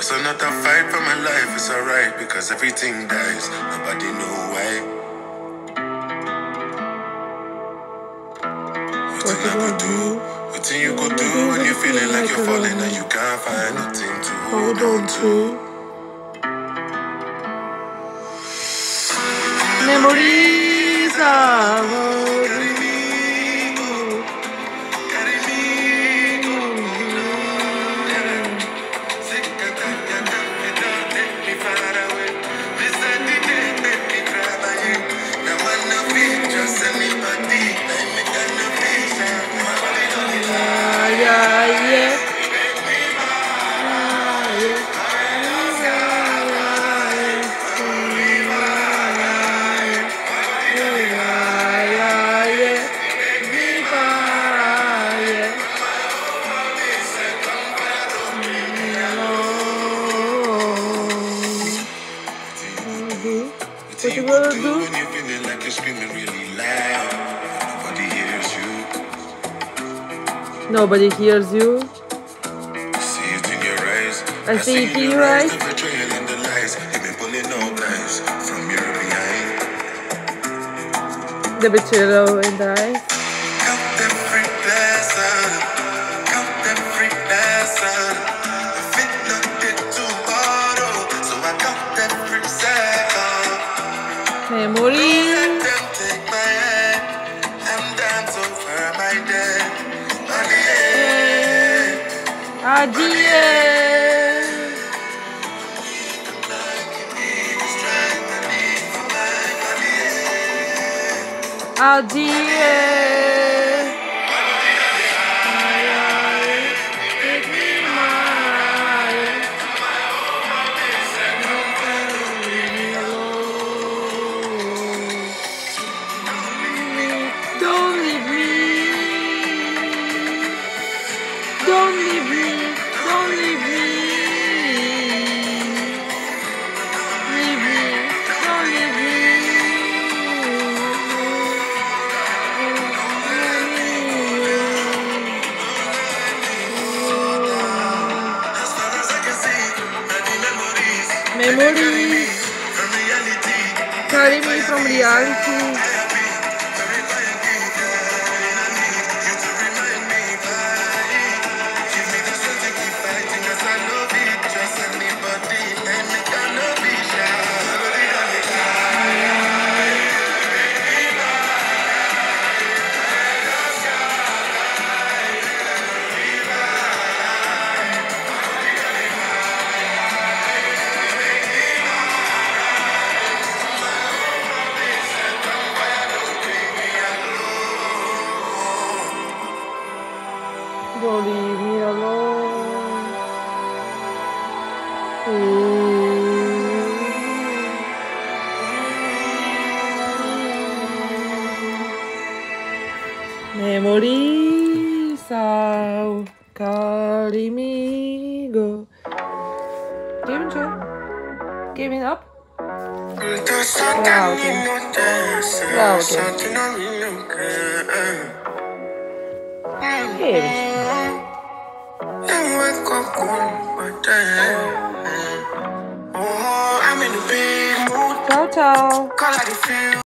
So not a fight for my life, it's alright, because everything dies, nobody know why. What you gonna do? What you gonna do when you're feeling like you're falling and you can't find nothing to hold on to? Memories are What you gonna do? When you're feeling like you're screaming really loud, nobody hears you. Nobody hears you. See it in your eyes. I see it in your eyes. The betrayal and the lies. You've been pulling out knives from your behind. The betrayal and the eyes. Count every blessing. Count every lesson. If it nothing to borrow, so I count every second. Memories. Let them take my hand and dance over my dead. Adieu. Don't leave me. Don't leave me. Don't leave me. Leave me. Don't leave me. Memories carry me from reality. Don't leave me alone. Memories ao carry me go. Giving up? Wow, okay. Wow, okay. Ciao, ciao.